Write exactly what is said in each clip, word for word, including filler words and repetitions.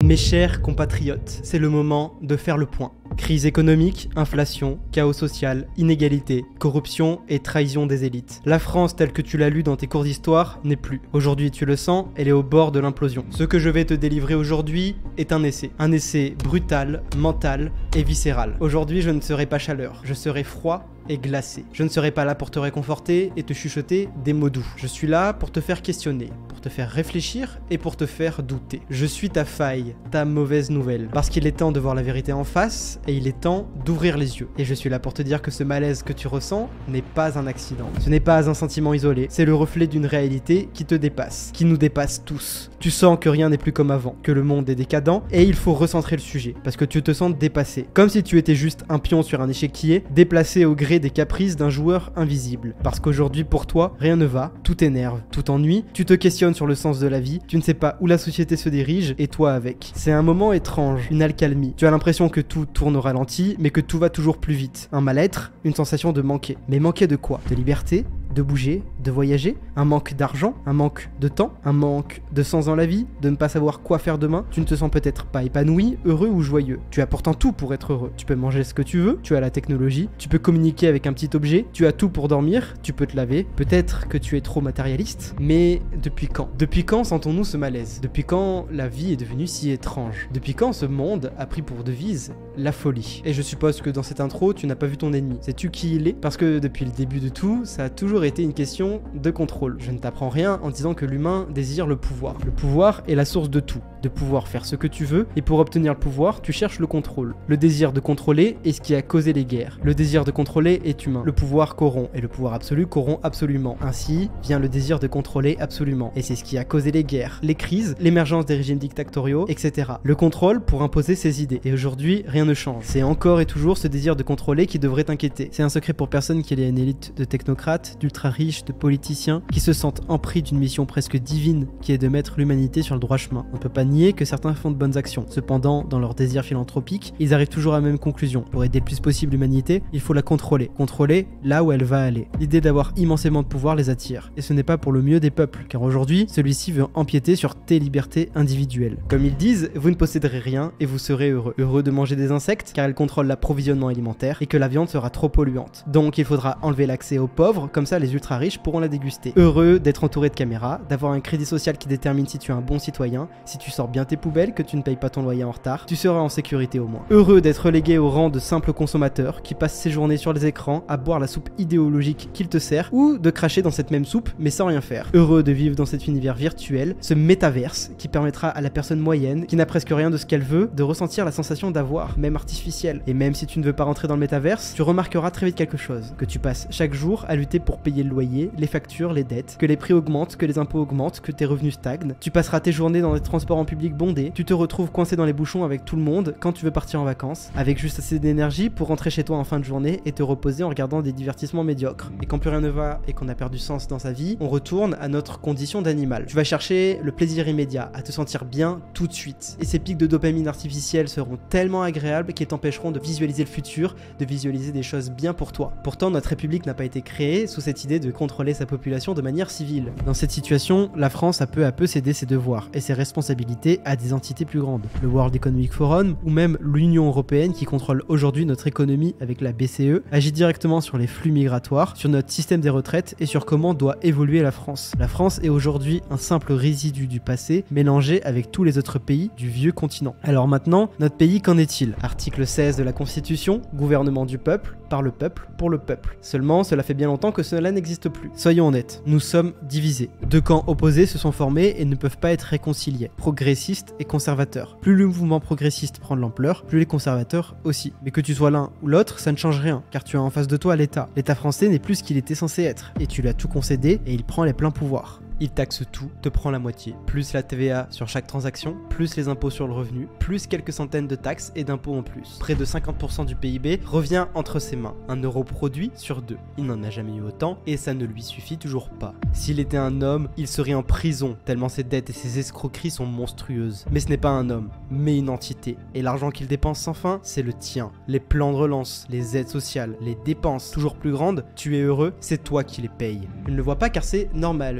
Mes chers compatriotes, c'est le moment de faire le point. Crise économique, inflation, chaos social, inégalité, corruption et trahison des élites. La France telle que tu l'as lu dans tes cours d'histoire n'est plus. Aujourd'hui, tu le sens, elle est au bord de l'implosion. Ce que je vais te délivrer aujourd'hui est un essai. Un essai brutal, mental et viscéral. Aujourd'hui, je ne serai pas chaleur, je serai froid et glacé. Je ne serai pas là pour te réconforter et te chuchoter des mots doux. Je suis là pour te faire questionner, pour te faire réfléchir et pour te faire douter. Je suis ta faille, ta mauvaise nouvelle. Parce qu'il est temps de voir la vérité en face et il est temps d'ouvrir les yeux. Et je suis là pour te dire que ce malaise que tu ressens n'est pas un accident. Ce n'est pas un sentiment isolé, c'est le reflet d'une réalité qui te dépasse, qui nous dépasse tous. Tu sens que rien n'est plus comme avant, que le monde est décadent et il faut recentrer le sujet parce que tu te sens dépassé. Comme si tu étais juste un pion sur un échiquier, déplacé au gré des caprices d'un joueur invisible. Parce qu'aujourd'hui pour toi, rien ne va, tout t'énerve, tout t'ennuie, tu te questionnes sur le sens de la vie, tu ne sais pas où la société se dirige et toi avec. C'est un moment étrange, une alcalmie. Tu as l'impression que tout tourne au ralenti, mais que tout va toujours plus vite. Un mal-être, une sensation de manquer. Mais manquer de quoi? De liberté? De bouger, de voyager, un manque d'argent, un manque de temps, un manque de sens dans la vie, de ne pas savoir quoi faire demain. Tu ne te sens peut-être pas épanoui, heureux ou joyeux. Tu as pourtant tout pour être heureux. Tu peux manger ce que tu veux, tu as la technologie, tu peux communiquer avec un petit objet, tu as tout pour dormir, tu peux te laver. Peut-être que tu es trop matérialiste, mais depuis quand? Depuis quand sentons-nous ce malaise? Depuis quand la vie est devenue si étrange? Depuis quand ce monde a pris pour devise la folie? Et je suppose que dans cette intro, tu n'as pas vu ton ennemi. Sais-tu qui il est? Parce que depuis le début de tout, ça a toujours été une question de contrôle. Je ne t'apprends rien en disant que l'humain désire le pouvoir. Le pouvoir est la source de tout, de pouvoir faire ce que tu veux, et pour obtenir le pouvoir, tu cherches le contrôle. Le désir de contrôler est ce qui a causé les guerres. Le désir de contrôler est humain. Le pouvoir corrompt, et le pouvoir absolu corrompt absolument. Ainsi vient le désir de contrôler absolument, et c'est ce qui a causé les guerres, les crises, l'émergence des régimes dictatoriaux, et cetera. Le contrôle pour imposer ses idées. Et aujourd'hui, rien ne change. C'est encore et toujours ce désir de contrôler qui devrait t'inquiéter. C'est un secret pour personne qu'il y ait une élite de technocrates, d'ultra riches, de politiciens qui se sentent empris d'une mission presque divine qui est de mettre l'humanité sur le droit chemin. On ne peut pas nier que certains font de bonnes actions. Cependant, dans leur désir philanthropique, ils arrivent toujours à la même conclusion. Pour aider le plus possible l'humanité, il faut la contrôler. Contrôler là où elle va aller. L'idée d'avoir immensément de pouvoir les attire. Et ce n'est pas pour le mieux des peuples, car aujourd'hui, celui-ci veut empiéter sur tes libertés individuelles. Comme ils disent, vous ne posséderez rien et vous serez heureux. Heureux de manger des insectes, car elles contrôlent l'approvisionnement alimentaire et que la viande sera trop polluante. Donc il faudra enlever l'accès aux pauvres, comme ça les ultra riches pourront la déguster. Heureux d'être entouré de caméras, d'avoir un crédit social qui détermine si tu es un bon citoyen, si tu sors bien tes poubelles, que tu ne payes pas ton loyer en retard, tu seras en sécurité au moins. Heureux d'être relégué au rang de simple consommateur qui passe ses journées sur les écrans à boire la soupe idéologique qu'il te sert ou de cracher dans cette même soupe mais sans rien faire. Heureux de vivre dans cet univers virtuel, ce métaverse qui permettra à la personne moyenne, qui n'a presque rien de ce qu'elle veut, de ressentir la sensation d'avoir, même artificielle. Et même si tu ne veux pas rentrer dans le métaverse, tu remarqueras très vite quelque chose, que tu passes chaque jour à lutter pour payer le loyer, les factures, les dettes, que les prix augmentent, que les impôts augmentent, que tes revenus stagnent. Tu passeras tes journées dans les transports en public bondés, tu te retrouves coincé dans les bouchons avec tout le monde quand tu veux partir en vacances, avec juste assez d'énergie pour rentrer chez toi en fin de journée et te reposer en regardant des divertissements médiocres. Et quand plus rien ne va et qu'on a perdu sens dans sa vie, on retourne à notre condition d'animal. Tu vas chercher le plaisir immédiat, à te sentir bien tout de suite. Et ces pics de dopamine artificielle seront tellement agréables qu'ils t'empêcheront de visualiser le futur, de visualiser des choses bien pour toi. Pourtant, notre République n'a pas été créée sous cette idée de contrôler sa population de manière civile. Dans cette situation, la France a peu à peu cédé ses devoirs et ses responsabilités à des entités plus grandes. Le World Economic Forum ou même l'Union Européenne qui contrôle aujourd'hui notre économie avec la B C E agit directement sur les flux migratoires, sur notre système des retraites et sur comment doit évoluer la France. La France est aujourd'hui un simple résidu du passé mélangé avec tous les autres pays du vieux continent. Alors maintenant, notre pays, qu'en est-il? Article seize de la Constitution, gouvernement du peuple, par le peuple, pour le peuple. Seulement, cela fait bien longtemps que cela n'existe plus. Soyons honnêtes, nous sommes divisés. Deux camps opposés se sont formés et ne peuvent pas être réconciliés. Progressistes et conservateurs. Plus le mouvement progressiste prend de l'ampleur, plus les conservateurs aussi. Mais que tu sois l'un ou l'autre, ça ne change rien, car tu as en face de toi l'État. L'État français n'est plus ce qu'il était censé être, et tu lui as tout concédé et il prend les pleins pouvoirs. Il taxe tout, te prend la moitié, plus la T V A sur chaque transaction, plus les impôts sur le revenu, plus quelques centaines de taxes et d'impôts en plus. Près de cinquante pour cent du P I B revient entre ses mains, un euro produit sur deux. Il n'en a jamais eu autant et ça ne lui suffit toujours pas. S'il était un homme, il serait en prison, tellement ses dettes et ses escroqueries sont monstrueuses. Mais ce n'est pas un homme, mais une entité. Et l'argent qu'il dépense sans fin, c'est le tien. Les plans de relance, les aides sociales, les dépenses toujours plus grandes, tu es heureux, c'est toi qui les payes. Je ne le vois pas car c'est normal, depuis que tu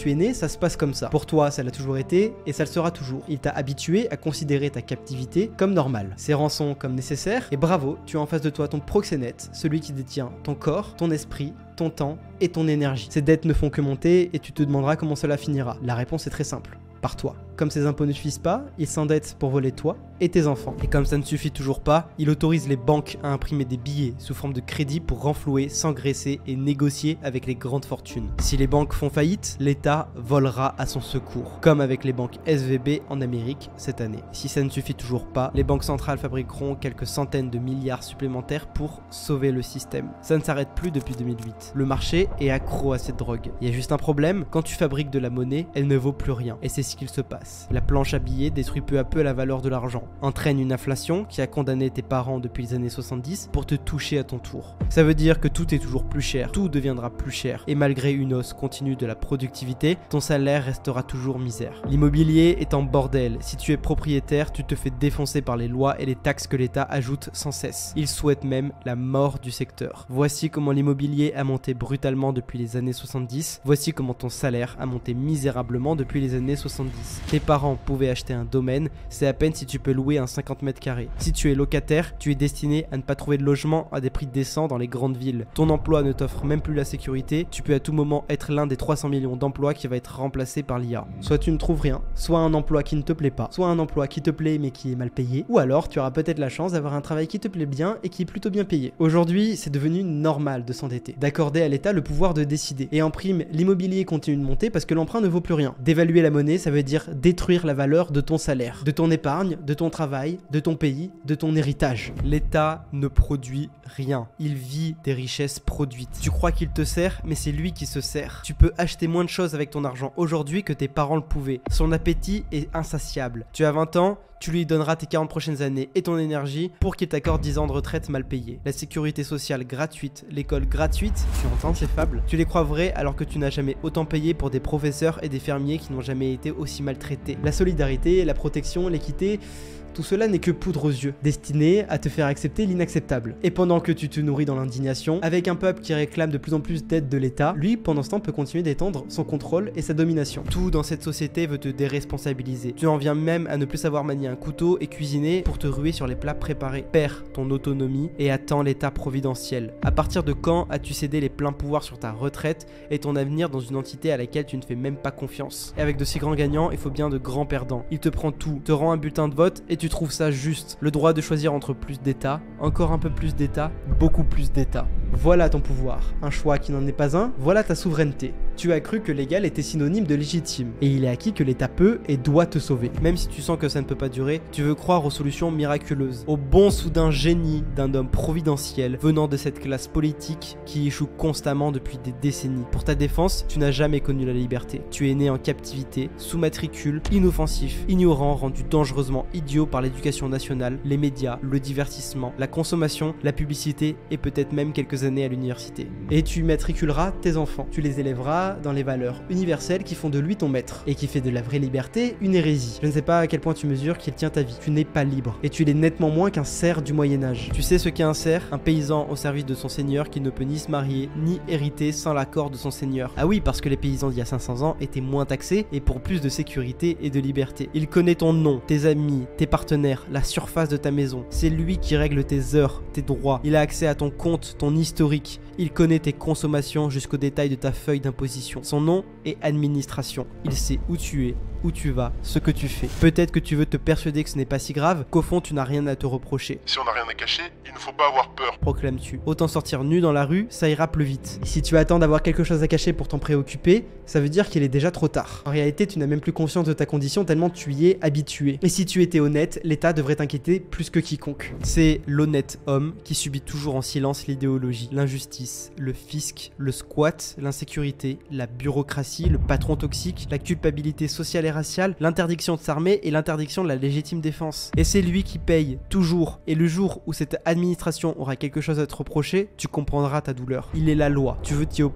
tu es né, ça se passe comme ça. Pour toi, ça l'a toujours été et ça le sera toujours. Il t'a habitué à considérer ta captivité comme normale, ses rançons comme nécessaires, et bravo, tu as en face de toi ton proxénète, celui qui détient ton corps, ton esprit, ton temps et ton énergie. Ces dettes ne font que monter et tu te demanderas comment cela finira. La réponse est très simple. Par toi. Comme ces impôts ne suffisent pas, il s'endette pour voler toi et tes enfants. Et comme ça ne suffit toujours pas, il autorise les banques à imprimer des billets sous forme de crédit pour renflouer, s'engraisser et négocier avec les grandes fortunes. Si les banques font faillite, l'État volera à son secours, comme avec les banques S V B en Amérique cette année. Si ça ne suffit toujours pas, les banques centrales fabriqueront quelques centaines de milliards supplémentaires pour sauver le système. Ça ne s'arrête plus depuis deux mille huit. Le marché est accro à cette drogue. Il y a juste un problème, quand tu fabriques de la monnaie, elle ne vaut plus rien. Et c'est ce qu'il se passe. La planche à billets détruit peu à peu la valeur de l'argent, entraîne une inflation qui a condamné tes parents depuis les années soixante-dix pour te toucher à ton tour. Ça veut dire que tout est toujours plus cher, tout deviendra plus cher, et malgré une hausse continue de la productivité, ton salaire restera toujours misère. L'immobilier est en bordel. Si tu es propriétaire, tu te fais défoncer par les lois et les taxes que l'État ajoute sans cesse. Il souhaite même la mort du secteur. Voici comment l'immobilier a monté brutalement depuis les années soixante-dix. Voici comment ton salaire a monté misérablement depuis les années soixante-dix. Tes parents pouvaient acheter un domaine, c'est à peine si tu peux louer un cinquante mètres carrés. Si tu es locataire, tu es destiné à ne pas trouver de logement à des prix décents dans les grandes villes. Ton emploi ne t'offre même plus la sécurité, tu peux à tout moment être l'un des trois cents millions d'emplois qui va être remplacé par l'I A. Soit tu ne trouves rien, soit un emploi qui ne te plaît pas, soit un emploi qui te plaît mais qui est mal payé, ou alors tu auras peut-être la chance d'avoir un travail qui te plaît bien et qui est plutôt bien payé. Aujourd'hui, c'est devenu normal de s'endetter, d'accorder à l'État le pouvoir de décider. Et en prime, l'immobilier continue de monter parce que l'emprunt ne vaut plus rien. D'évaluer la monnaie, ça veut dire détruire la valeur de ton salaire, de ton épargne, de ton travail, de ton pays, de ton héritage. L'État ne produit rien. Il vit des richesses produites. Tu crois qu'il te sert, mais c'est lui qui se sert. Tu peux acheter moins de choses avec ton argent aujourd'hui que tes parents le pouvaient. Son appétit est insatiable. Tu as vingt ans, tu lui donneras tes quarante prochaines années et ton énergie pour qu'il t'accorde dix ans de retraite mal payée. La sécurité sociale gratuite, l'école gratuite, tu entends ces fables? Tu les crois vraies alors que tu n'as jamais autant payé pour des professeurs et des fermiers qui n'ont jamais été aussi maltraités. La solidarité, la protection, l'équité... tout cela n'est que poudre aux yeux, destiné à te faire accepter l'inacceptable. Et pendant que tu te nourris dans l'indignation, avec un peuple qui réclame de plus en plus d'aide de l'État, lui, pendant ce temps, peut continuer d'étendre son contrôle et sa domination. Tout dans cette société veut te déresponsabiliser. Tu en viens même à ne plus savoir manier un couteau et cuisiner pour te ruer sur les plats préparés. Perds ton autonomie et attends l'État providentiel. À partir de quand as-tu cédé les pleins pouvoirs sur ta retraite et ton avenir dans une entité à laquelle tu ne fais même pas confiance? Et avec de si grands gagnants, il faut bien de grands perdants. Il te prend tout, te rend un bulletin de vote et tu Tu trouves ça juste, le droit de choisir entre plus d'État, encore un peu plus d'État, beaucoup plus d'État. Voilà ton pouvoir, un choix qui n'en est pas un, voilà ta souveraineté. Tu as cru que l'égal était synonyme de légitime, et il est acquis que l'État peut et doit te sauver. Même si tu sens que ça ne peut pas durer, tu veux croire aux solutions miraculeuses, au bon soudain génie d'un homme providentiel venant de cette classe politique qui échoue constamment depuis des décennies. Pour ta défense, tu n'as jamais connu la liberté. Tu es né en captivité, sous matricule, inoffensif, ignorant, rendu dangereusement idiot par l'éducation nationale, les médias, le divertissement, la consommation, la publicité et peut-être même quelques années à l'université. Et tu matriculeras tes enfants. Tu les élèveras dans les valeurs universelles qui font de lui ton maître et qui fait de la vraie liberté une hérésie. Je ne sais pas à quel point tu mesures qu'il tient ta vie. Tu n'es pas libre et tu l'es nettement moins qu'un serf du Moyen-Âge. Tu sais ce qu'est un serf? Un paysan au service de son seigneur qui ne peut ni se marier ni hériter sans l'accord de son seigneur. Ah oui, parce que les paysans d'il y a cinq cents ans étaient moins taxés et pour plus de sécurité et de liberté. Il connaît ton nom, tes amis, tes partenaires, la surface de ta maison. C'est lui qui règle tes heures, tes droits. Il a accès à ton compte, ton historique. Il connaît tes consommations jusqu'au détail de ta feuille d'imposition. Son nom est administration. Il sait où tu es, où tu vas, ce que tu fais. Peut-être que tu veux te persuader que ce n'est pas si grave, qu'au fond tu n'as rien à te reprocher. Si on n'a rien à cacher, il ne faut pas avoir peur, proclames-tu. Autant sortir nu dans la rue, ça ira plus vite. Et si tu attends d'avoir quelque chose à cacher pour t'en préoccuper, ça veut dire qu'il est déjà trop tard. En réalité, tu n'as même plus conscience de ta condition tellement tu y es habitué. Et si tu étais honnête, l'État devrait t'inquiéter plus que quiconque. C'est l'honnête homme qui subit toujours en silence l'idéologie, l'injustice, le fisc, le squat, l'insécurité, la bureaucratie, le patron toxique, la culpabilité sociale et raciale, l'interdiction de s'armer et l'interdiction de la légitime défense. Et c'est lui qui paye, toujours. Et le jour où cette administration aura quelque chose à te reprocher, tu comprendras ta douleur. Il est la loi. Tu veux t'y opposer?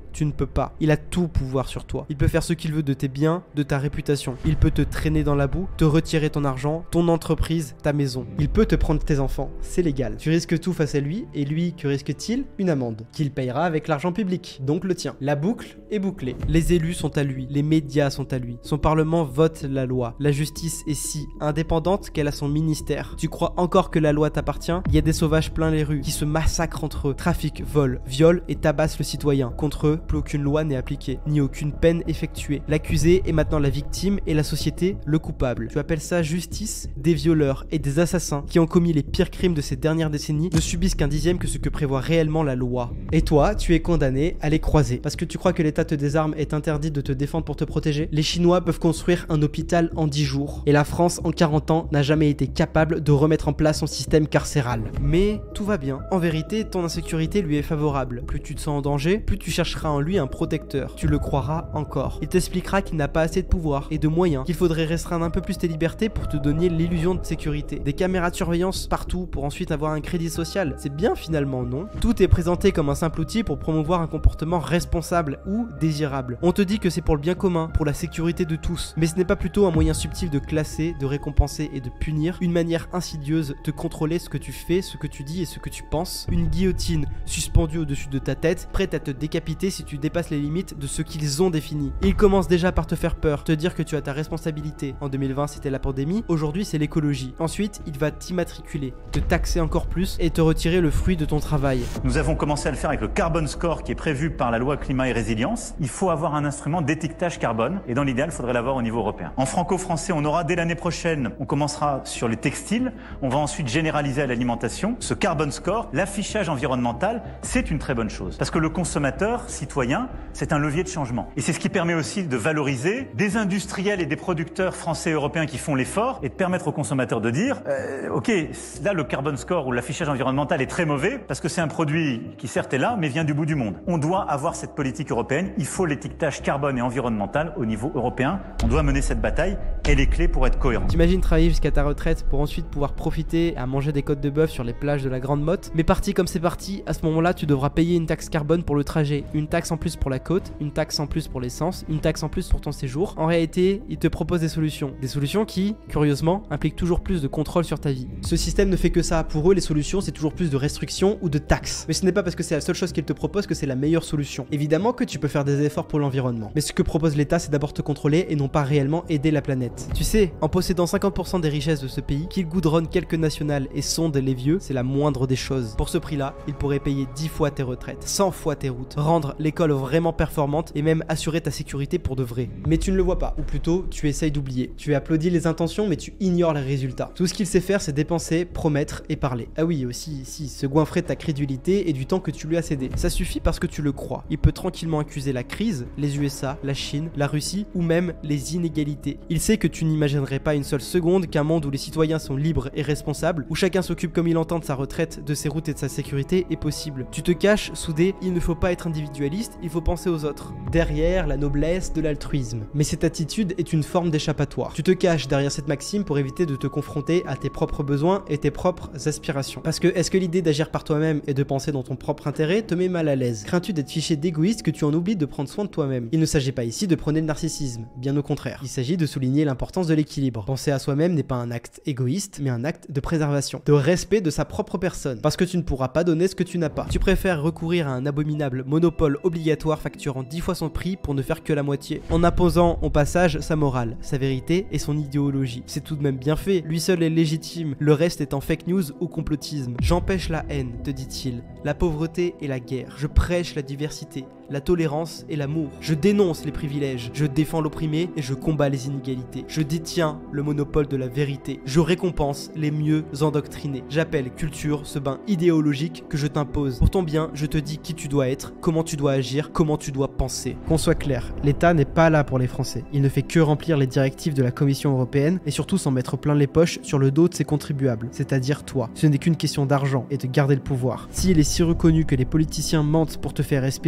tu ne peux pas. Il a tout pouvoir sur toi. Il peut faire ce qu'il veut de tes biens, de ta réputation. Il peut te traîner dans la boue, te retirer ton argent, ton entreprise, ta maison. Il peut te prendre tes enfants, c'est légal. Tu risques tout face à lui, et lui, que risque-t-il? Une amende, qu'il payera avec l'argent public, donc le tien. La boucle est bouclée. Les élus sont à lui, les médias sont à lui. Son parlement vote la loi. La justice est si indépendante qu'elle a son ministère. Tu crois encore que la loi t'appartient? Il y a des sauvages plein les rues qui se massacrent entre eux, trafiquent, volent, violent et tabassent le citoyen. Contre eux, plus aucune loi n'est appliquée, ni aucune peine effectuée. L'accusé est maintenant la victime et la société le coupable. Tu appelles ça justice? Des violeurs et des assassins qui ont commis les pires crimes de ces dernières décennies ne subissent qu'un dixième que ce que prévoit réellement la loi. Et toi, tu es condamné à les croiser. Parce que tu crois que l'État te désarme et t'interdit de te défendre pour te protéger? Les Chinois peuvent construire un hôpital en dix jours. Et la France, en quarante ans, n'a jamais été capable de remettre en place son système carcéral. Mais tout va bien. En vérité, ton insécurité lui est favorable. Plus tu te sens en danger, plus tu chercheras en lui un protecteur. Tu le croiras encore. Il t'expliquera qu'il n'a pas assez de pouvoir et de moyens, qu'il faudrait restreindre un peu plus tes libertés pour te donner l'illusion de sécurité. Des caméras de surveillance partout pour ensuite avoir un crédit social. C'est bien finalement, non? Tout est présenté comme un simple outil pour promouvoir un comportement responsable ou désirable. On te dit que c'est pour le bien commun, pour la sécurité de tous. Mais ce n'est pas plutôt un moyen subtil de classer, de récompenser et de punir, une manière insidieuse de contrôler ce que tu fais, ce que tu dis et ce que tu penses, une guillotine suspendue au-dessus de ta tête, prête à te décapiter si tu dépasses les limites de ce qu'ils ont défini. Ils commencent déjà par te faire peur, te dire que tu as ta responsabilité. En deux mille vingt, c'était la pandémie, aujourd'hui c'est l'écologie. Ensuite, il va t'immatriculer, te taxer encore plus et te retirer le fruit de ton travail. Nous avons commencé à le faire avec le Carbon Score qui est prévu par la loi Climat et Résilience. Il faut avoir un instrument d'étiquetage carbone et dans l'idéal, il faudrait l'avoir au niveau européen. En franco-français, on aura dès l'année prochaine, on commencera sur les textiles, on va ensuite généraliser à l'alimentation. Ce Carbon Score, l'affichage environnemental, c'est une très bonne chose. Parce que le consommateur, citoyen, c'est un levier de changement. Et c'est ce qui permet aussi de valoriser des industriels et des producteurs français et européens qui font l'effort et de permettre aux consommateurs de dire euh, ok, là le Carbon Score ou l'affichage environnemental est très mauvais parce que c'est un produit qui certes est là mais vient du bout du monde. On doit avoir cette politique européenne, il faut l'étiquetage carbone et environnemental au niveau européen. On doit mener cette bataille, elle est clé pour être cohérent. T'imagines travailler jusqu'à ta retraite pour ensuite pouvoir profiter à manger des côtes de bœuf sur les plages de la Grande Motte, mais parti comme c'est parti, à ce moment-là tu devras payer une taxe carbone pour le trajet, une taxe en plus pour la côte, une taxe en plus pour l'essence, une taxe en plus pour ton séjour. En réalité, ils te proposent des solutions, des solutions qui, curieusement, impliquent toujours plus de contrôle sur ta vie. Ce système ne fait que ça, pour eux les solutions c'est toujours plus de restrictions ou de taxes. Mais ce n'est pas parce que c'est la seule chose qu'ils te proposent que c'est la meilleure solution. Évidemment que tu peux faire des efforts pour l'environnement, mais ce que propose l'État c'est d'abord te contrôler et non pas réellement aider la planète. Tu sais, en possédant cinquante pour cent des richesses de ce pays, qu'il goudronne quelques nationales et sonde les vieux, c'est la moindre des choses. Pour ce prix-là, il pourrait payer dix fois tes retraites, cent fois tes routes, rendre l'école vraiment performante et même assurer ta sécurité pour de vrai. Mais tu ne le vois pas, ou plutôt tu essayes d'oublier. Tu applaudis les intentions mais tu ignores les résultats. Tout ce qu'il sait faire c'est dépenser, promettre et parler. Ah oui, aussi, si, se goinfrer de ta crédulité et du temps que tu lui as cédé. Ça suffit parce que tu le crois. Il peut tranquillement accuser la crise, les U S A, la Chine, la Russie ou même les inégalités. Il sait que tu n'imaginerais pas une seule seconde qu'un monde où les citoyens sont libres et responsables, où chacun s'occupe comme il entend de sa retraite, de ses routes et de sa sécurité est possible. Tu te caches sous des « il ne faut pas être individualiste, il faut penser aux autres ». Derrière la noblesse de l'altruisme. Mais cette attitude est une forme d'échappatoire. Tu te caches derrière cette maxime pour éviter de te confronter à tes propres besoins et tes propres aspirations. Parce que est-ce que l'idée d'agir par toi-même et de penser dans ton propre intérêt te met mal à l'aise? Crains-tu d'être fiché d'égoïste que tu en oublies de prendre soin de toi-même? Il ne s'agit pas ici de prôner le narcissisme, bien au contraire. Il s'agit de souligner l'importance de l'équilibre. Penser à soi-même n'est pas un acte égoïste, mais un acte de préservation, de respect de sa propre personne. Parce que tu ne pourras pas donner ce que tu n'as pas. Tu préfères recourir à un abominable monopole obligatoire facturant dix fois son prix pour ne faire que la moitié, en imposant au passage sa morale, sa vérité et son idéologie. C'est tout de même bien fait, lui seul est légitime, le reste est en fake news ou complotisme. J'empêche la haine, te dit-il, la pauvreté et la guerre. Je prêche la diversité, la tolérance et l'amour. Je dénonce les privilèges, je défends l'opprimé et je combats les inégalités. Je détiens le monopole de la vérité. Je récompense les mieux endoctrinés. J'appelle culture ce bain idéologique que je t'impose. Pour ton bien, je te dis qui tu dois être, comment tu dois agir, comment tu dois penser. Qu'on soit clair, l'État n'est pas là pour les Français. Il ne fait que remplir les directives de la Commission européenne et surtout s'en mettre plein les poches sur le dos de ses contribuables, c'est-à-dire toi. Ce n'est qu'une question d'argent et de garder le pouvoir. S'il est si reconnu que les politiciens mentent pour te faire espérer, mais qu'une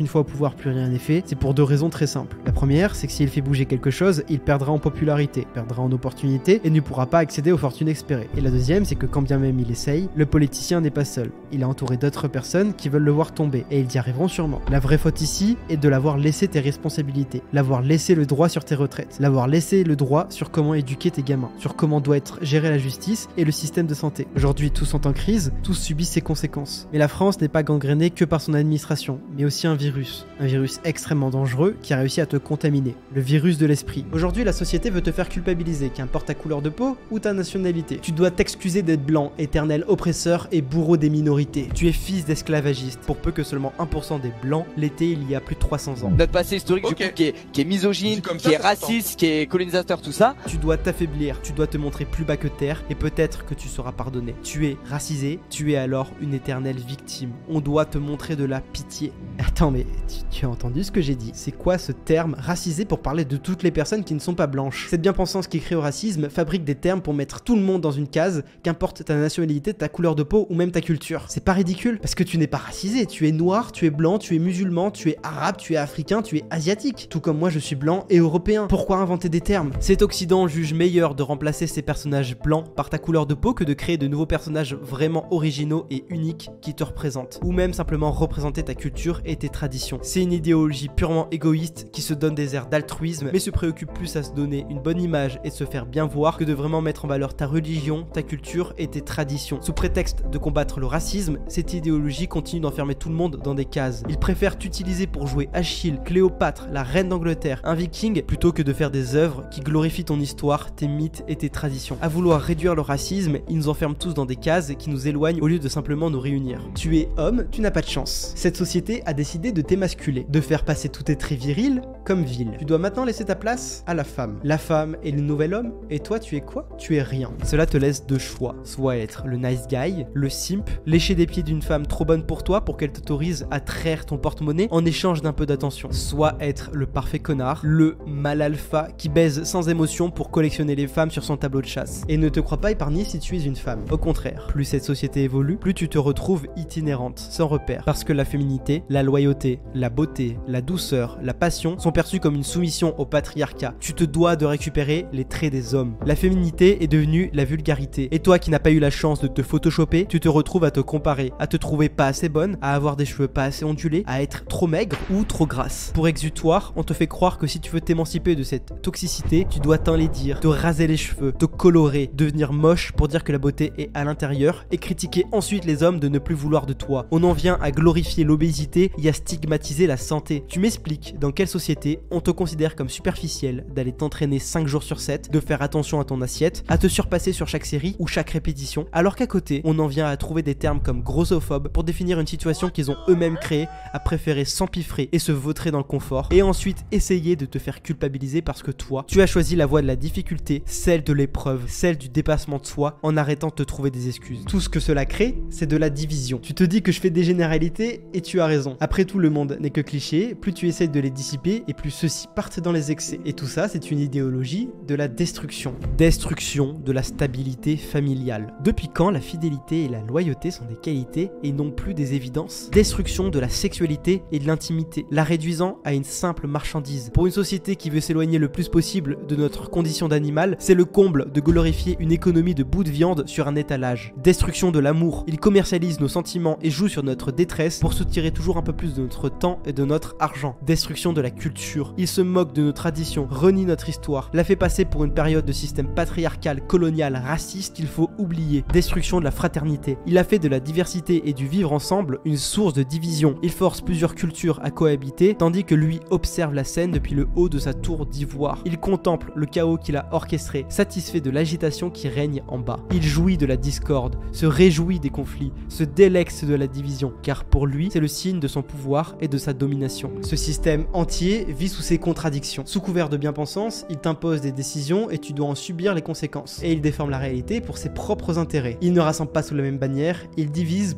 qu'une fois au pouvoir plus rien n'est fait, c'est pour deux raisons très simples. La première, c'est que s'il fait bouger quelque chose, il perdra en popularité, perdra en opportunité et ne pourra pas accéder aux fortunes espérées. Et la deuxième, c'est que quand bien même il essaye, le politicien n'est pas seul. Il est entouré d'autres personnes qui veulent le voir tomber et ils y arriveront sûrement. La vraie faute ici est de l'avoir laissé tes responsabilités, l'avoir laissé le droit sur tes retraites, l'avoir laissé le droit sur comment éduquer tes gamins, sur comment doit être gérée la justice et le système de santé. Aujourd'hui, tous sont en crise, tous subissent ses conséquences. Mais la France n'est pas gangrénée que par son administration, mais aussi un virus. Un virus extrêmement dangereux qui a réussi à te contaminer. Le virus de l'esprit. Aujourd'hui, la société veut te faire culpabiliser, qu'importe ta couleur de peau ou ta nationalité. Tu dois t'excuser d'être blanc, éternel oppresseur et bourreau des minorités. Tu es fils d'esclavagiste, pour peu que seulement un pour cent des blancs l'étaient il y a plus de trois cents ans. Notre passé historique, Ok. du coup, qui est, qui est misogyne, Comme qui ça, est ça s'entend. raciste, qui est colonisateur, tout ça. Tu dois t'affaiblir, tu dois te montrer plus bas que terre et peut-être que tu seras pardonné. Tu es racisé, tu es alors une éternelle victime. On doit te montrer de la pitié. Attends, mais tu, tu as entendu ce que j'ai dit? C'est quoi ce terme racisé pour parler de toutes les personnes qui ne sont pas blanches? Cette bien-pensance qui crée au racisme fabrique des termes pour mettre tout le monde dans une case, qu'importe ta nationalité, ta couleur de peau ou même ta culture. C'est pas ridicule? Parce que tu n'es pas racisé, tu es noir, tu es blanc, tu es musulman, tu es arabe, tu es africain, tu es asiatique. Tout comme moi je suis blanc et européen. Pourquoi inventer des termes? Cet Occident juge meilleur de remplacer ces personnages blancs par ta couleur de peau que de créer de nouveaux personnages vraiment originaux et uniques qui te représentent. Ou même simplement représenter ta culture et tes traditions. C'est une idéologie purement égoïste qui se donne des airs d'altruisme mais se préoccupe plus à se donner une bonne image et se faire bien voir que de vraiment mettre en valeur ta religion, ta culture et tes traditions. Sous prétexte de combattre le racisme, cette idéologie continue d'enfermer tout le monde dans des cases. Ils préfèrent t'utiliser pour jouer Achille, Cléopâtre, la reine d'Angleterre, un viking, plutôt que de faire des œuvres qui glorifient ton histoire, tes mythes et tes traditions. À vouloir réduire le racisme, ils nous enferment tous dans des cases qui nous éloignent au lieu de simplement nous réunir. Tu es homme, tu n'as pas de chance. Cette société a décidé de t'émasculer, de faire passer tout être très viril comme vil. Tu dois maintenant laisser ta place à la femme. La femme est le nouvel homme, et toi tu es quoi? Tu es rien. Cela te laisse deux choix, soit être le nice guy, le simp, lécher des pieds d'une femme trop bonne pour toi pour qu'elle t'autorise à traire ton porte-monnaie en échange d'un peu d'attention, soit être le parfait connard, le mal alpha qui baise sans émotion pour collectionner les femmes sur son tableau de chasse. Et ne te crois pas épargné si tu es une femme. Au contraire, plus cette société évolue, plus tu te retrouves itinérante, sans repère, parce que la féminité, la loyauté, la beauté, la douceur, la passion sont perçues comme une soumission au patriarcat. Tu te dois de récupérer les traits des hommes. La féminité est devenue la vulgarité. Et toi qui n'as pas eu la chance de te photoshopper, tu te retrouves à te comparer, à te trouver pas assez bonne, à avoir des cheveux pas assez ondulés, à être trop maigre ou trop grasse. Pour exutoire, on te fait croire que si tu veux t'émanciper de cette toxicité, tu dois t'enlaidir, te raser les cheveux, te colorer, devenir moche pour dire que la beauté est à l'intérieur et critiquer ensuite les hommes de ne plus vouloir de toi. On en vient à glorifier l'obésité et à stigmatiser la santé. Tu m'expliques dans quelle société on te considère comme superficiel d'aller t'entraîner cinq jours sur sept, de faire attention à ton assiette, à te surpasser sur chaque série ou chaque répétition, alors qu'à côté, on en vient à trouver des termes comme grossophobe pour définir une situation qu'ils ont eux-mêmes créée, à préférer s'empiffrer et se vautrer dans le confort, et ensuite essayer de te faire culpabiliser parce que toi, tu as choisi la voie de la difficulté, celle de l'épreuve, celle du dépassement de soi, en arrêtant de te trouver des excuses. Tout ce que cela crée, c'est de la division. Tu te dis que je fais des généralités et tu as raison. Après tout, le monde n'est que cliché, plus tu essayes de les dissiper et plus ceux-ci partent dans les excès. Et tout ça, c'est une idéologie de la destruction. Destruction de la stabilité familiale. Depuis quand la fidélité et la loyauté sont des qualités et non plus des évidences? Destruction de la sexualité et de l'intimité, la réduisant à une simple marchandise. Pour une société qui veut s'éloigner le plus possible de notre condition d'animal, c'est le comble de glorifier une économie de bouts de viande sur un étalage. Destruction de l'amour. Ils commercialisent nos sentiments et jouent sur notre détresse pour soutirer toujours un peu plus de notre temps et de notre argent. Destruction de la culture. Ils se moquent de nos traditions, renient notre histoire, la fait passer pour une période de système patriarcal, colonial, raciste qu'il faut oublier. Destruction de la fraternité. Il a fait de la diversité et du vivre ensemble une source de division. Il force plusieurs cultures à cohabiter, tandis que lui observe la scène depuis le haut de sa tour d'ivoire. Il contemple le chaos qu'il a orchestré, satisfait de l'agitation qui règne en bas. Il jouit de la discorde, se réjouit des conflits, se délecte de la division, car pour lui, c'est le signe de son pouvoir et de sa domination. Ce système entier vit sous ses contradictions. Sous couvert de bien-pensance, il t'impose des décisions et tu dois en subir les conséquences. Et il déforme la réalité pour ses propres intérêts. Il ne rassemble pas sous la même bannière, il divise pour mieux régner.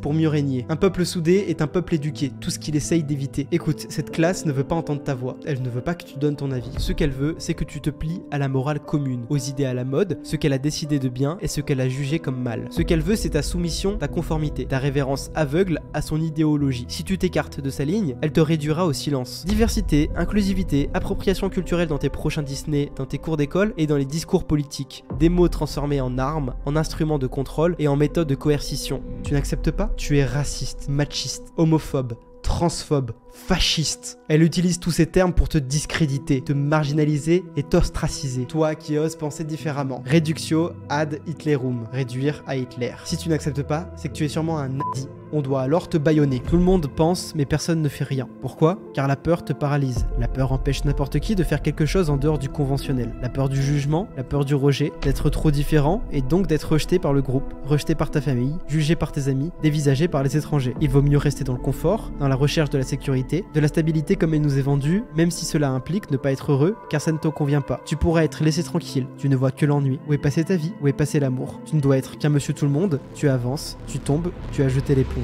gagner. Un peuple soudé est un peuple éduqué, tout ce qu'il essaye d'éviter. Écoute, cette classe ne veut pas entendre ta voix, elle ne veut pas que tu donnes ton avis. Ce qu'elle veut, c'est que tu te plies à la morale commune, aux idées à la mode, ce qu'elle a décidé de bien et ce qu'elle a jugé comme mal. Ce qu'elle veut, c'est ta soumission, ta conformité, ta révérence aveugle à son idéologie. Si tu t'écartes de sa ligne, elle te réduira au silence. Diversité, inclusivité, appropriation culturelle dans tes prochains Disney, dans tes cours d'école et dans les discours politiques. Des mots transformés en armes, en instruments de contrôle et en méthodes de coercition. Tu n'acceptes pas? Tu es raciste, machiste, homophobe, transphobe, fasciste. Elle utilise tous ces termes pour te discréditer, te marginaliser et t'ostraciser. Toi qui oses penser différemment. Reductio ad Hitlerum, réduire à Hitler. Si tu n'acceptes pas, c'est que tu es sûrement un nazi. On doit alors te bâillonner. Tout le monde pense, mais personne ne fait rien. Pourquoi? Car la peur te paralyse. La peur empêche n'importe qui de faire quelque chose en dehors du conventionnel. La peur du jugement, la peur du rejet, d'être trop différent et donc d'être rejeté par le groupe, rejeté par ta famille, jugé par tes amis, dévisagé par les étrangers. Il vaut mieux rester dans le confort, dans la recherche de la sécurité, de la stabilité comme elle nous est vendue, même si cela implique ne pas être heureux, car ça ne te convient pas. Tu pourrais être laissé tranquille, tu ne vois que l'ennui. Où est passée ta vie? Où est passé l'amour? Tu ne dois être qu'un monsieur tout le monde, tu avances, tu tombes, tu as jeté l'éponge.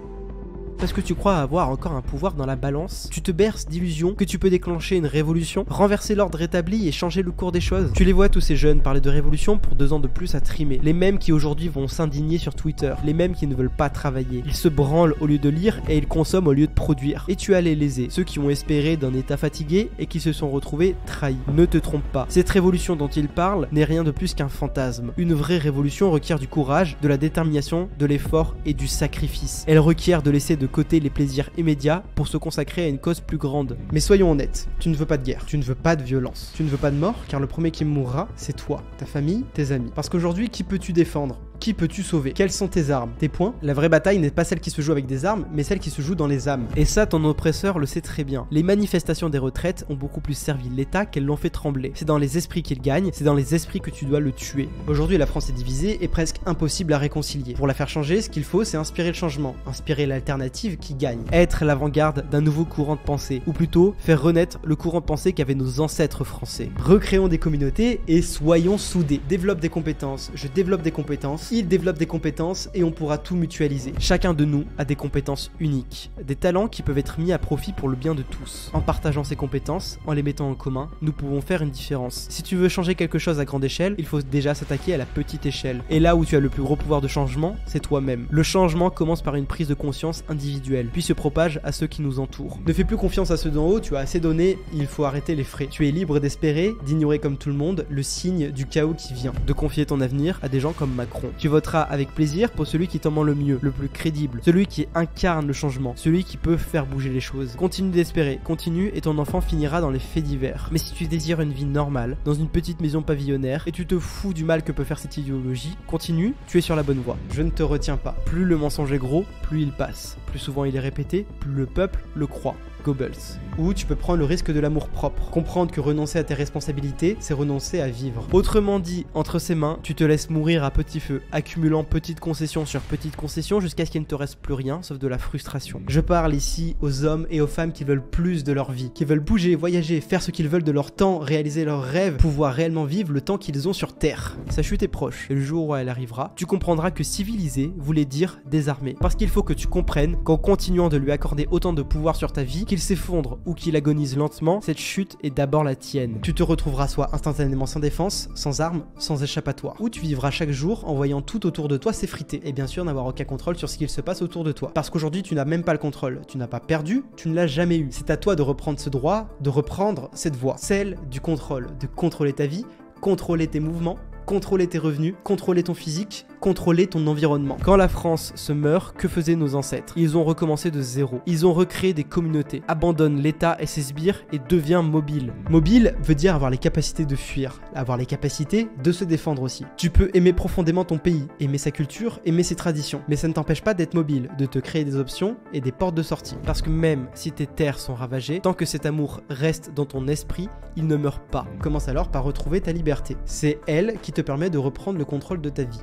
Parce que tu crois avoir encore un pouvoir dans la balance, tu te berces d'illusions que tu peux déclencher une révolution, renverser l'ordre établi et changer le cours des choses. Tu les vois tous ces jeunes parler de révolution pour deux ans de plus à trimer. Les mêmes qui aujourd'hui vont s'indigner sur Twitter, les mêmes qui ne veulent pas travailler. Ils se branlent au lieu de lire et ils consomment au lieu de produire. Et tu as les lésés, ceux qui ont espéré d'un état fatigué et qui se sont retrouvés trahis. Ne te trompe pas, cette révolution dont ils parlent n'est rien de plus qu'un fantasme. Une vraie révolution requiert du courage, de la détermination, de l'effort et du sacrifice. Elle requiert de laisser de côté les plaisirs immédiats pour se consacrer à une cause plus grande. Mais soyons honnêtes, tu ne veux pas de guerre, tu ne veux pas de violence, tu ne veux pas de mort, car le premier qui mourra, c'est toi, ta famille, tes amis. Parce qu'aujourd'hui, qui peux-tu défendre ? Qui peux-tu sauver? Quelles sont tes armes? Tes points? La vraie bataille n'est pas celle qui se joue avec des armes, mais celle qui se joue dans les âmes. Et ça, ton oppresseur le sait très bien. Les manifestations des retraites ont beaucoup plus servi l'État qu'elles l'ont fait trembler. C'est dans les esprits qu'il gagne, c'est dans les esprits que tu dois le tuer. Aujourd'hui, la France est divisée et presque impossible à réconcilier. Pour la faire changer, ce qu'il faut, c'est inspirer le changement, inspirer l'alternative qui gagne. Être l'avant-garde d'un nouveau courant de pensée, ou plutôt faire renaître le courant de pensée qu'avaient nos ancêtres français. Recréons des communautés et soyons soudés. Développe des compétences, je développe des compétences, il développe des compétences et on pourra tout mutualiser. Chacun de nous a des compétences uniques, des talents qui peuvent être mis à profit pour le bien de tous. En partageant ces compétences, en les mettant en commun, nous pouvons faire une différence. Si tu veux changer quelque chose à grande échelle, il faut déjà s'attaquer à la petite échelle. Et là où tu as le plus gros pouvoir de changement, c'est toi-même. Le changement commence par une prise de conscience individuelle, puis se propage à ceux qui nous entourent. Ne fais plus confiance à ceux d'en haut, tu as assez donné, il faut arrêter les frais. Tu es libre d'espérer, d'ignorer comme tout le monde le signe du chaos qui vient, de confier ton avenir à des gens comme Macron. Tu voteras avec plaisir pour celui qui t'en ment le mieux, le plus crédible, celui qui incarne le changement, celui qui peut faire bouger les choses. Continue d'espérer, continue et ton enfant finira dans les faits divers. Mais si tu désires une vie normale, dans une petite maison pavillonnaire, et tu te fous du mal que peut faire cette idéologie, continue, tu es sur la bonne voie. Je ne te retiens pas. Plus le mensonge est gros, plus il passe. Plus souvent il est répété, plus le peuple le croit. Goebbels. Ou tu peux prendre le risque de l'amour propre. Comprendre que renoncer à tes responsabilités, c'est renoncer à vivre. Autrement dit, entre ses mains, tu te laisses mourir à petit feu, accumulant petites concessions sur petites concessions jusqu'à ce qu'il ne te reste plus rien, sauf de la frustration. Je parle ici aux hommes et aux femmes qui veulent plus de leur vie, qui veulent bouger, voyager, faire ce qu'ils veulent de leur temps, réaliser leurs rêves, pouvoir réellement vivre le temps qu'ils ont sur Terre. Sa chute est proche, et le jour où elle arrivera, tu comprendras que civiliser voulait dire désarmer. Parce qu'il faut que tu comprennes qu'en continuant de lui accorder autant de pouvoir sur ta vie, qu'il s'effondre ou qu'il agonise lentement, cette chute est d'abord la tienne. Tu te retrouveras soit instantanément sans défense, sans armes, sans échappatoire. Ou tu vivras chaque jour en voyant tout autour de toi s'effriter. Et bien sûr n'avoir aucun contrôle sur ce qu'il se passe autour de toi. Parce qu'aujourd'hui tu n'as même pas le contrôle. Tu n'as pas perdu, tu ne l'as jamais eu. C'est à toi de reprendre ce droit, de reprendre cette voie. Celle du contrôle. De contrôler ta vie, contrôler tes mouvements, contrôler tes revenus, contrôler ton physique, contrôler ton environnement. Quand la France se meurt, que faisaient nos ancêtres? Ils ont recommencé de zéro. Ils ont recréé des communautés, abandonnent l'État et ses sbires et devient mobile. Mobile veut dire avoir les capacités de fuir, avoir les capacités de se défendre aussi. Tu peux aimer profondément ton pays, aimer sa culture, aimer ses traditions, mais ça ne t'empêche pas d'être mobile, de te créer des options et des portes de sortie. Parce que même si tes terres sont ravagées, tant que cet amour reste dans ton esprit, il ne meurt pas. Commence alors par retrouver ta liberté. C'est elle qui te permet de reprendre le contrôle de ta vie, de choisir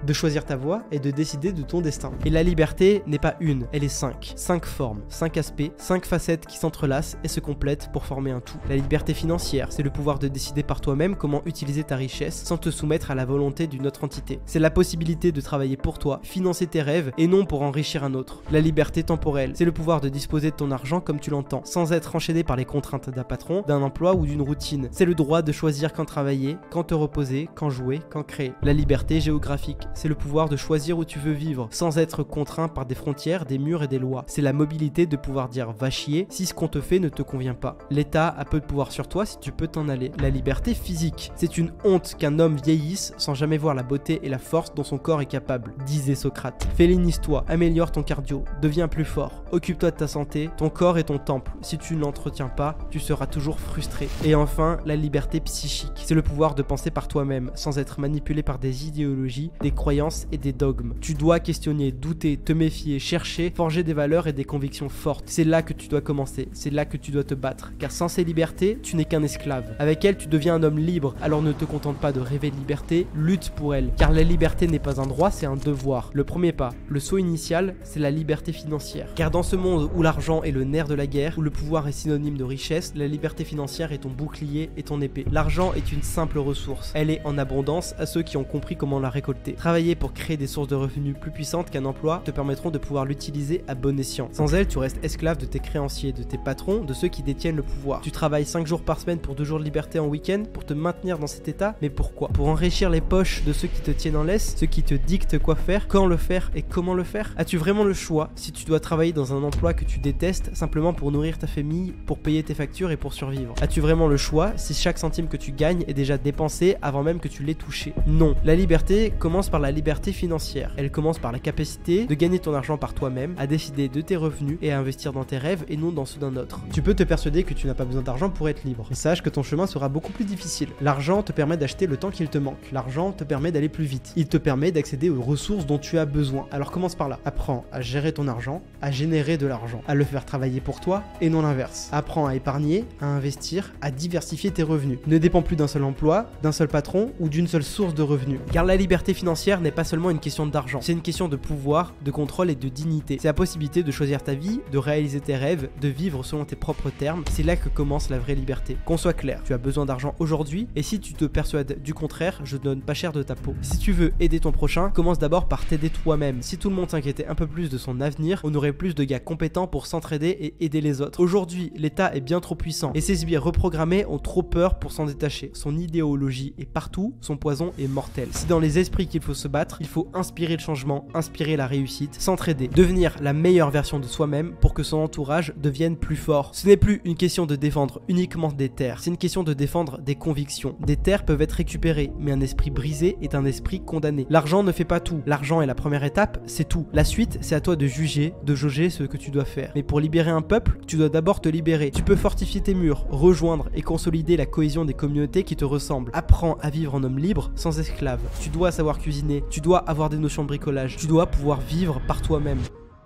ta voix et de décider de ton destin. Et la liberté n'est pas une, elle est cinq. Cinq formes, cinq aspects, cinq facettes qui s'entrelacent et se complètent pour former un tout. La liberté financière, c'est le pouvoir de décider par toi-même comment utiliser ta richesse sans te soumettre à la volonté d'une autre entité. C'est la possibilité de travailler pour toi, financer tes rêves et non pour enrichir un autre. La liberté temporelle, c'est le pouvoir de disposer de ton argent comme tu l'entends, sans être enchaîné par les contraintes d'un patron, d'un emploi ou d'une routine. C'est le droit de choisir quand travailler, quand te reposer, quand jouer, quand créer. La liberté géographique, c'est le pouvoir de choisir où tu veux vivre, sans être contraint par des frontières, des murs et des lois. C'est la mobilité de pouvoir dire va chier si ce qu'on te fait ne te convient pas. L'État a peu de pouvoir sur toi si tu peux t'en aller. La liberté physique, c'est une honte qu'un homme vieillisse sans jamais voir la beauté et la force dont son corps est capable, disait Socrate. Félinise-toi, améliore ton cardio, deviens plus fort, occupe-toi de ta santé, ton corps est ton temple. Si tu ne l'entretiens pas, tu seras toujours frustré. Et enfin, la liberté psychique, c'est le pouvoir de penser par toi-même, sans être manipulé par des idéologies, des croyances et des dogmes. Tu dois questionner, douter, te méfier, chercher, forger des valeurs et des convictions fortes. C'est là que tu dois commencer, c'est là que tu dois te battre, car sans ces libertés, tu n'es qu'un esclave. Avec elles, tu deviens un homme libre, alors ne te contente pas de rêver de liberté, lutte pour elle, car la liberté n'est pas un droit, c'est un devoir. Le premier pas, le saut initial, c'est la liberté financière. Car dans ce monde où l'argent est le nerf de la guerre, où le pouvoir est synonyme de richesse, la liberté financière est ton bouclier et ton épée. L'argent est une simple ressource, elle est en abondance à ceux qui ont compris comment la récolter. Travailler pour créer des sources de revenus plus puissantes qu'un emploi te permettront de pouvoir l'utiliser à bon escient. Sans elle, tu restes esclave de tes créanciers, de tes patrons, de ceux qui détiennent le pouvoir. Tu travailles cinq jours par semaine pour deux jours de liberté en week-end pour te maintenir dans cet état, mais pourquoi? Pour enrichir les poches de ceux qui te tiennent en laisse, ceux qui te dictent quoi faire, quand le faire et comment le faire? As-tu vraiment le choix si tu dois travailler dans un emploi que tu détestes simplement pour nourrir ta famille, pour payer tes factures et pour survivre? As-tu vraiment le choix si chaque centime que tu gagnes est déjà dépensé avant même que tu l'aies touché? Non. La liberté commence par la liberté financière. Elle commence par la capacité de gagner ton argent par toi-même, à décider de tes revenus et à investir dans tes rêves et non dans ceux d'un autre. Tu peux te persuader que tu n'as pas besoin d'argent pour être libre. Mais sache que ton chemin sera beaucoup plus difficile. L'argent te permet d'acheter le temps qu'il te manque. L'argent te permet d'aller plus vite. Il te permet d'accéder aux ressources dont tu as besoin. Alors commence par là. Apprends à gérer ton argent, à générer de l'argent, à le faire travailler pour toi et non l'inverse. Apprends à épargner, à investir, à diversifier tes revenus. Ne dépends plus d'un seul emploi, d'un seul patron ou d'une seule source de revenus. Car la liberté financière n'est pas seulement une question d'argent, c'est une question de pouvoir, de contrôle et de dignité. C'est la possibilité de choisir ta vie, de réaliser tes rêves, de vivre selon tes propres termes. C'est là que commence la vraie liberté. Qu'on soit clair, tu as besoin d'argent aujourd'hui et si tu te persuades du contraire, je donne pas cher de ta peau. Si tu veux aider ton prochain, commence d'abord par t'aider toi-même. Si tout le monde s'inquiétait un peu plus de son avenir, on aurait plus de gars compétents pour s'entraider et aider les autres. Aujourd'hui, l'État est bien trop puissant et ses sbires reprogrammés ont trop peur pour s'en détacher. Son idéologie est partout, son poison est mortel. C'est dans les esprits qu'il faut se battre, il faut inspirer le changement, inspirer la réussite, s'entraider, devenir la meilleure version de soi-même pour que son entourage devienne plus fort. Ce n'est plus une question de défendre uniquement des terres, c'est une question de défendre des convictions. Des terres peuvent être récupérées, mais un esprit brisé est un esprit condamné. L'argent ne fait pas tout, l'argent est la première étape, c'est tout. La suite, c'est à toi de juger, de jauger ce que tu dois faire. Mais pour libérer un peuple, tu dois d'abord te libérer. Tu peux fortifier tes murs, rejoindre et consolider la cohésion des communautés qui te ressemblent. Apprends à vivre en homme libre, sans esclave. Tu dois savoir cuisiner, tu dois avoir des notions de bricolage, tu dois pouvoir vivre par toi-même.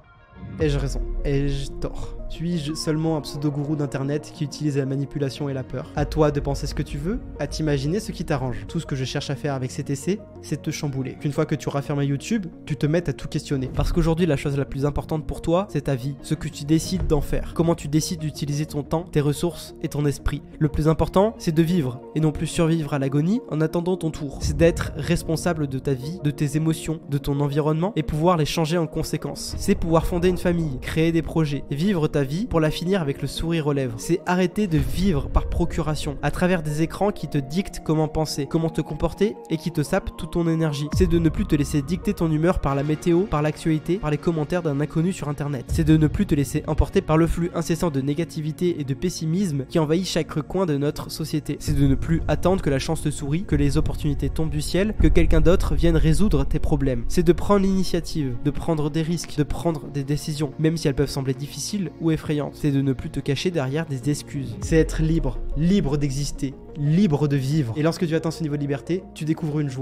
Ai-je raison? Ai-je tort? Suis-je seulement un pseudo-gourou d'internet qui utilise la manipulation et la peur? À toi de penser ce que tu veux, à t'imaginer ce qui t'arrange. Tout ce que je cherche à faire avec cet essai, c'est te chambouler. Qu'une fois que tu auras fermé YouTube, tu te mettes à tout questionner. Parce qu'aujourd'hui, la chose la plus importante pour toi, c'est ta vie. Ce que tu décides d'en faire. Comment tu décides d'utiliser ton temps, tes ressources et ton esprit. Le plus important, c'est de vivre et non plus survivre à l'agonie en attendant ton tour. C'est d'être responsable de ta vie, de tes émotions, de ton environnement et pouvoir les changer en conséquence. C'est pouvoir fonder une famille, créer des projets, vivre ta vie pour la finir avec le sourire aux lèvres. C'est arrêter de vivre par procuration, à travers des écrans qui te dictent comment penser, comment te comporter et qui te sapent toute ton énergie. C'est de ne plus te laisser dicter ton humeur par la météo, par l'actualité, par les commentaires d'un inconnu sur internet. C'est de ne plus te laisser emporter par le flux incessant de négativité et de pessimisme qui envahit chaque recoin de notre société. C'est de ne plus attendre que la chance te sourie, que les opportunités tombent du ciel, que quelqu'un d'autre vienne résoudre tes problèmes. C'est de prendre l'initiative, de prendre des risques, de prendre des décisions, même si elles peuvent sembler difficiles ou effrayantes. C'est de ne plus te cacher derrière des excuses. C'est être libre, libre d'exister, libre de vivre. Et lorsque tu atteins ce niveau de liberté, tu découvres une joie.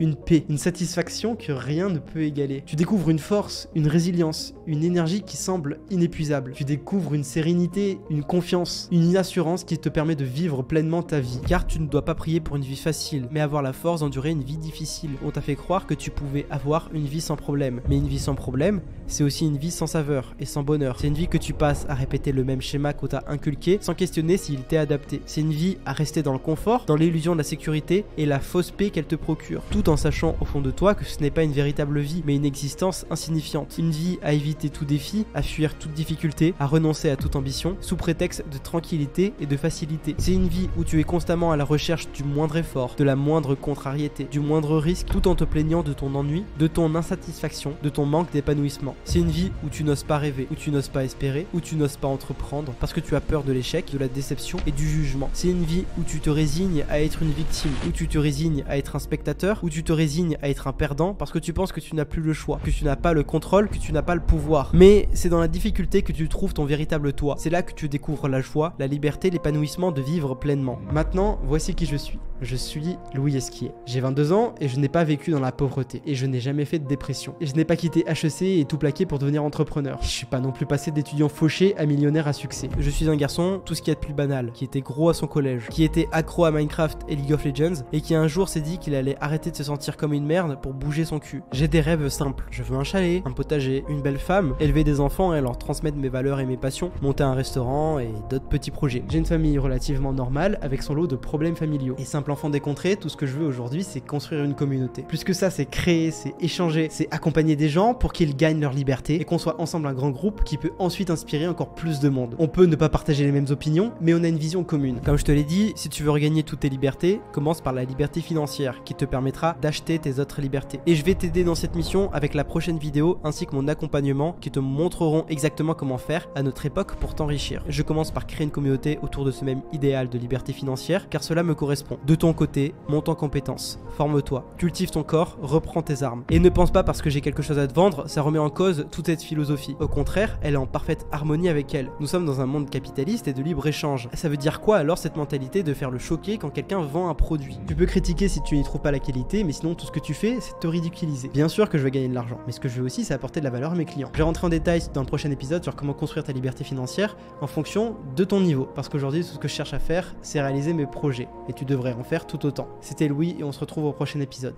une paix, une satisfaction que rien ne peut égaler. Tu découvres une force, une résilience, une énergie qui semble inépuisable. Tu découvres une sérénité, une confiance, une assurance qui te permet de vivre pleinement ta vie. Car tu ne dois pas prier pour une vie facile, mais avoir la force d'endurer une vie difficile. On t'a fait croire que tu pouvais avoir une vie sans problème. Mais une vie sans problème, c'est aussi une vie sans saveur et sans bonheur. C'est une vie que tu passes à répéter le même schéma qu'on t'a inculqué sans questionner s'il t'est adapté. C'est une vie à rester dans le confort, dans l'illusion de la sécurité et la fausse paix qu'elle te procure. Tout en sachant au fond de toi que ce n'est pas une véritable vie, mais une existence insignifiante. Une vie à éviter tout défi, à fuir toute difficulté, à renoncer à toute ambition, sous prétexte de tranquillité et de facilité. C'est une vie où tu es constamment à la recherche du moindre effort, de la moindre contrariété, du moindre risque, tout en te plaignant de ton ennui, de ton insatisfaction, de ton manque d'épanouissement. C'est une vie où tu n'oses pas rêver, où tu n'oses pas espérer, où tu n'oses pas entreprendre, parce que tu as peur de l'échec, de la déception et du jugement. C'est une vie où tu te résignes à être une victime, où tu te résignes à être un spectateur, où tu te résignes à être un perdant, parce que tu penses que tu n'as plus le choix, que tu n'as pas le contrôle, que tu n'as pas le pouvoir. Mais c'est dans la difficulté que tu trouves ton véritable toi. C'est là que tu découvres la joie, la liberté, l'épanouissement de vivre pleinement. Maintenant, voici qui je suis. Je suis Louis Esquier. J'ai vingt-deux ans et je n'ai pas vécu dans la pauvreté. Et je n'ai jamais fait de dépression. Et je n'ai pas quitté H E C et tout plaqué pour devenir entrepreneur. Je suis pas non plus passé d'étudiant fauché à millionnaire à succès. Je suis un garçon, tout ce qu'il y a de plus banal, qui était gros à son collège, qui était accro à Minecraft et League of Legends, et qui un jour s'est dit qu'il allait arrêter de se sentir comme une merde pour bouger son cul. J'ai des rêves simples. Je veux un chalet, un potager, une belle femme, élever des enfants et leur transmettre mes valeurs et mes passions, monter un restaurant et d'autres petits projets. J'ai une famille relativement normale avec son lot de problèmes familiaux. Et simple enfant des contrées, tout ce que je veux aujourd'hui, c'est construire une communauté. Plus que ça, c'est créer, c'est échanger, c'est accompagner des gens pour qu'ils gagnent leur liberté et qu'on soit ensemble un grand groupe qui peut ensuite inspirer encore plus de monde. On peut ne pas partager les mêmes opinions, mais on a une vision commune. Comme je te l'ai dit, si tu veux regagner toutes tes libertés, commence par la liberté financière qui te permettra d'acheter tes autres libertés. Et je vais t'aider dans cette mission avec la prochaine vidéo ainsi que mon accompagnement qui te montreront exactement comment faire à notre époque pour t'enrichir. Je commence par créer une communauté autour de ce même idéal de liberté financière car cela me correspond. De ton côté, monte en compétences, forme-toi, cultive ton corps, reprends tes armes. Et ne pense pas parce que j'ai quelque chose à te vendre, ça remet en cause toute cette philosophie. Au contraire, elle est en parfaite harmonie avec elle. Nous sommes dans un monde capitaliste et de libre-échange. Ça veut dire quoi alors cette mentalité de faire le choquer quand quelqu'un vend un produit? Tu peux critiquer si tu n'y trouves pas la qualité, mais sinon tout ce que tu fais, c'est te ridiculiser. Bien sûr que je vais gagner de l'argent, mais ce que je veux aussi, c'est apporter de la valeur à mes clients. Je vais rentrer en détail dans le prochain épisode sur comment construire ta liberté financière en fonction de ton niveau. Parce qu'aujourd'hui, tout ce que je cherche à faire, c'est réaliser mes projets. Et tu devrais en faire tout autant. C'était Louis et on se retrouve au prochain épisode.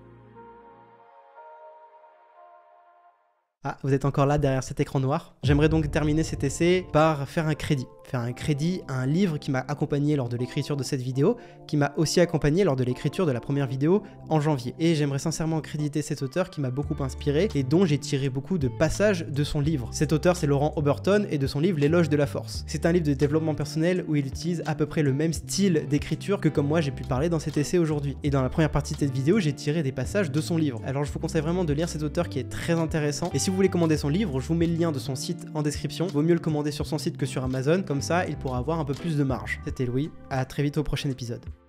Ah, vous êtes encore là derrière cet écran noir. J'aimerais donc terminer cet essai par faire un crédit. Faire un crédit à un livre qui m'a accompagné lors de l'écriture de cette vidéo, qui m'a aussi accompagné lors de l'écriture de la première vidéo en janvier. Et j'aimerais sincèrement créditer cet auteur qui m'a beaucoup inspiré et dont j'ai tiré beaucoup de passages de son livre. Cet auteur, c'est Laurent Oberton et de son livre L'éloge de la force. C'est un livre de développement personnel où il utilise à peu près le même style d'écriture que comme moi j'ai pu parler dans cet essai aujourd'hui. Et dans la première partie de cette vidéo, j'ai tiré des passages de son livre. Alors je vous conseille vraiment de lire cet auteur qui est très intéressant. Et si vous voulez commander son livre, je vous mets le lien de son site en description. Vaut mieux le commander sur son site que sur Amazon, comme ça il pourra avoir un peu plus de marge. C'était Louis, à très vite au prochain épisode.